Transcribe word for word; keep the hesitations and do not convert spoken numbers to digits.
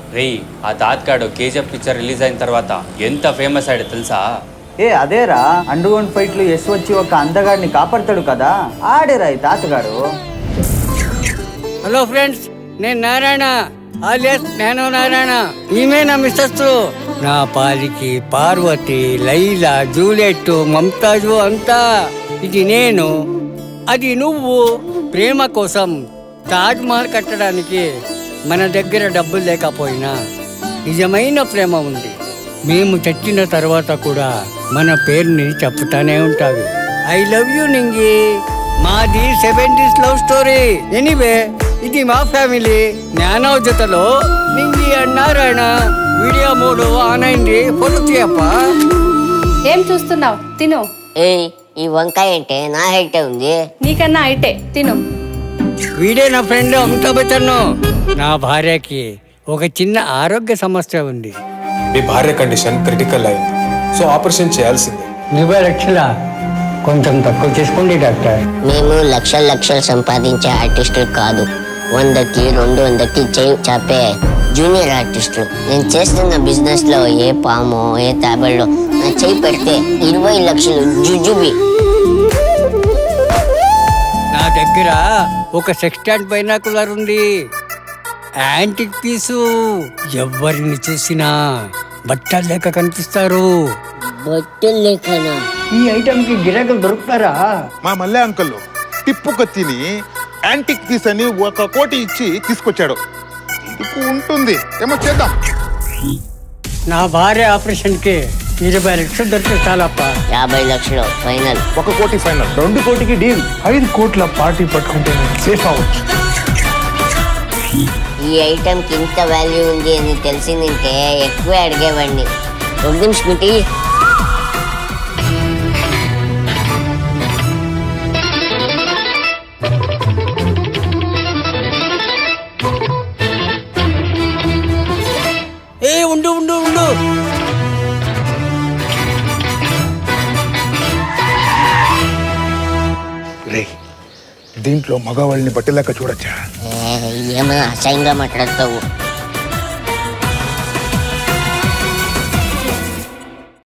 రేయ్ ఆ తాతగాడు KGF picture release అయిన తర్వాత ఎంత ఫేమస్ అయ్యాడు తెలుసా? ఏ అదేరా అండర్ గ్రౌండ్ ఫైట్లు యశ్ వచ్చి ఒక అందగాడిని కాపాడతాడు కదా, ఆడేరా ఈ తాతగాడు. హలో ఫ్రెండ్స్, నేను నారాయణ ఆలియాస్ నేను నారాయణ. ఈమె నా మిస్సెస్. నా పాలికి పార్వతి, లైలా, జూలియట్, మమతాజు అంతా. ఇది నేను, అది నువ్వు. ప్రేమ కోసం తాజ్ మహల్ కట్టడానికి మన దగ్గర డబ్బులు లేకపోయినా నిజమైన ప్రేమ ఉంది. మేము చచ్చిన తర్వాత కూడా మన పేరుని చెప్తానే ఉంటావి. ఐ లవ్ యూ నింగి. మాది సెవెంటీస్ లవ్ స్టోరీ. ఎనీవే ఇది మా ఫ్యామిలీ. జ్ఞానోజతలో నింగి అండ్ నారాయణ. వీడియో మూడు ఆన్ అయింది, ఫోటో తీయప్ప. ఏం చూస్తున్నావు? తిను. ఏ ఈ వంకాయ అంటే నా హైట్ ఉంది. నీకన్నా హైటే, తిను. వీడే నా ఫ్రెండ్ అమితాబ్ బచ్చన్. నా భార్యకి ఒక చిన్న ఆరోగ్య సమస్య ఉంది. మీ భార్య కండిషన్ క్రిటికల్ అయింది, సో ఆపరేషన్ చేయాల్సిందే. ఇరవై లక్షల కొంచెం తక్కువ చేసుకోండి డాక్టర్. మేము లక్షల లక్షలు సంపాదించే ఆర్టిస్టులు కాదు, వందకి రెండు వందకి చేయి చాపే జూనియర్ ఆర్టిస్టులు. నేను చేస్తున్న బిజినెస్ లో ఏ పాము ఏ తాబెళ్ళు నా చేయి పెడితే ఇరవై లక్షలు జుజుబి. నా దగ్గర ఒక సెక్స్టాండ్ బైనాకులర్ ఉంది, యాంటిక్ పీసు. ఎవరిని చూసినా బట్టలు లేక కనిపిస్తారు. బట్టలు లేకనా? ఈ ఐటమ్ కి గిరాకులు దొరుకుతారా? మా మల్లె అంకల్ టిప్పు కత్తిని యాంటిక్ పీస్ అని ఒక కోటి ఇచ్చి తీసుకొచ్చాడు. ఇది ఉంటుంది ఏమో చేద్దాం. నా భార్య ఆపరేషన్ కి ఇరవై లక్షలు దొరికితే చాలప్ప. యాభై లక్షలు ఫైనల్. ఒక కోటి ఫైనల్. రెండు కోటికి డీల్. ఐదు కోట్ల పార్టీ పట్టుకుంటే సేఫ్ అవ్వచ్చు. ఈ ఐటమ్ కి ఇంత వాల్యూ ఉంది అని తెలిసి నింటే ఎక్కువ అడిగేవాడిని. ఒక నిమిషం మిటి. ఏ ఉండు ఉండు ఉండు రే, దీంట్లో మగవాళ్ళని బట్టలేక చూడొచ్చా? ఏమైనా అసహ్యంగా మాట్లాడతావు.